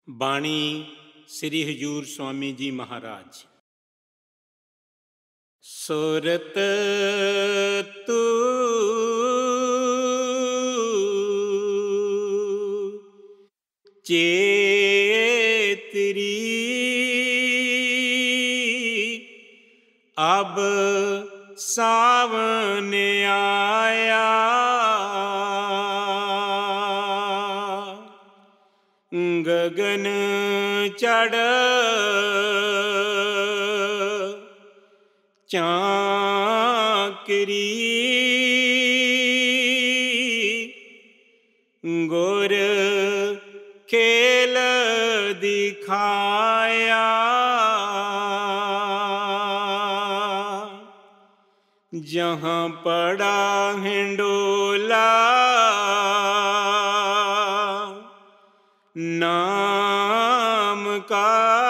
बाणी श्री हजूर स्वामी जी महाराज। सुरत तू चेतरी अब सावन आया, गगन चढ़ चाकरी, गुर खेल दिखाया, जहाँ पड़ा हिंडोला नाम का,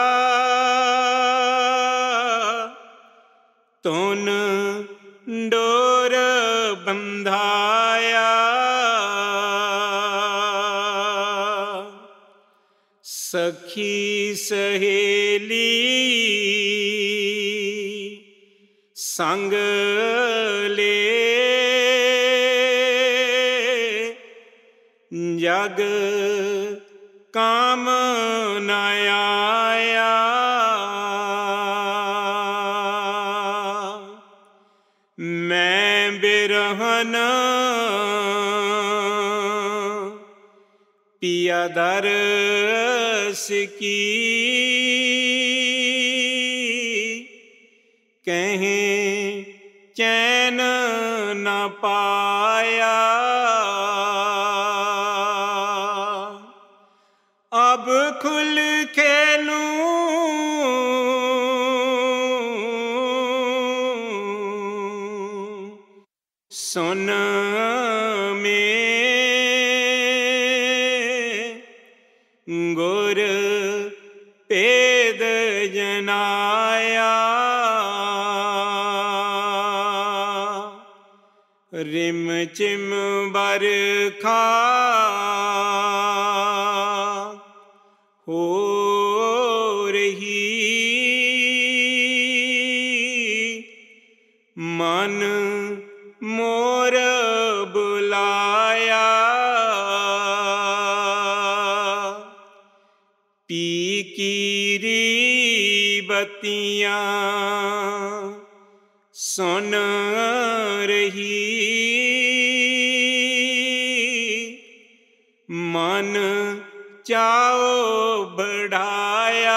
तुन डोर बंधाया, सखी सहेली संग ले, जग काम न आया, मैं बिरहन पिया दरस की, कहीं चैन न पाया, अब खुल खेलूं सुन में, गुर पेद जनाया, रिम चिम बरखा हो रही, मन मोर बुलाया, पी की बत्तियां सुन रही, मन चाओ बढ़ाया,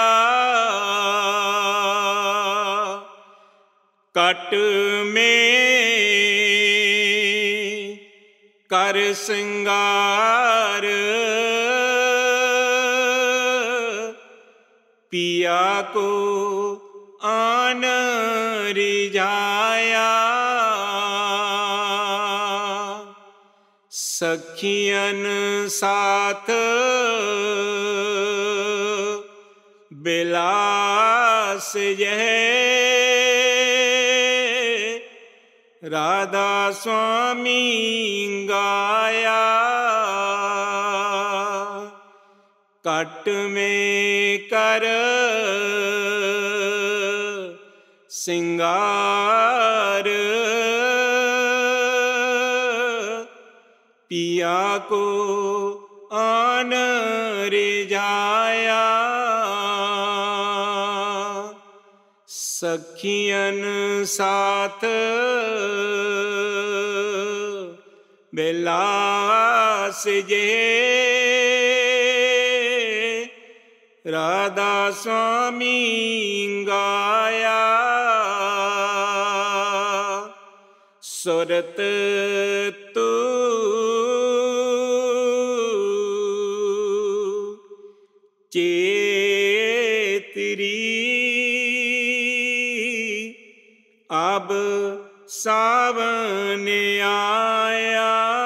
कट में कर श्रृंगार, पिया को आन रिझाया, सखियन साथ बिलास यह, राधा स्वामी गाया, कट में कर सिंगार, पिया को आन रिझाया, सखियन साथ बिलास जे, राधा स्वामी गाया, सुरत तू चेतरी अब सावन आया,